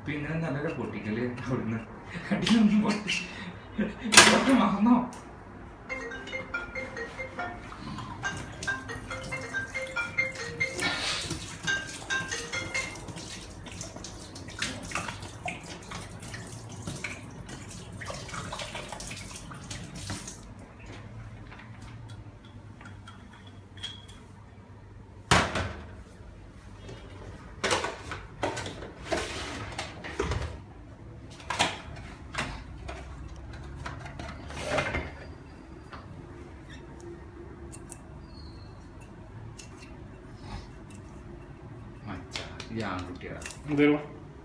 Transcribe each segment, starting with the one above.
പിന്നെ നല്ല പൊട്ടിക്കല് അവിടുന്ന് അടിയൊന്നും പൊട്ടി മറന്നോ? ആൺകുട്ടിയാ എന്തേലും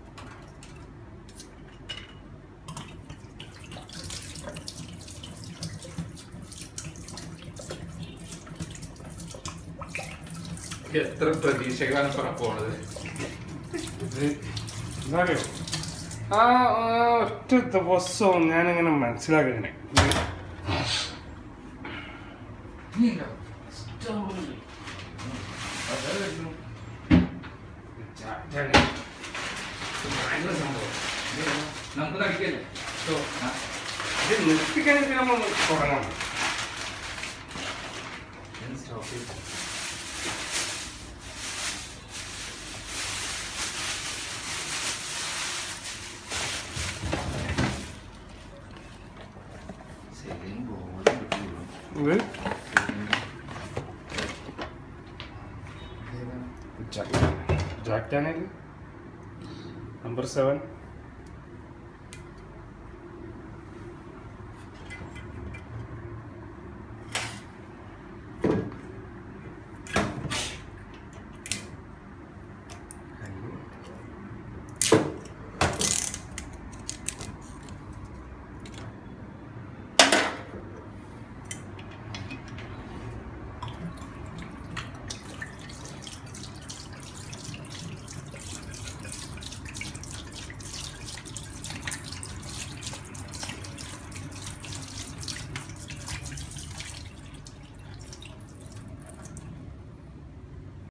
എത്ര പ്രതീക്ഷകളാണ് പോണത്. എന്താറിയോ ആ ഒറ്റ ദിവസവും ഞാനിങ്ങനെ മനസ്സിലാക്കിങ്ങനെ നമുക്ക് കളിക്കല്ലേ ഇത് നിർത്തിക്കഴിഞ്ഞിട്ട് നമ്മൾ തുടങ്ങണം. Jack Daniel number 7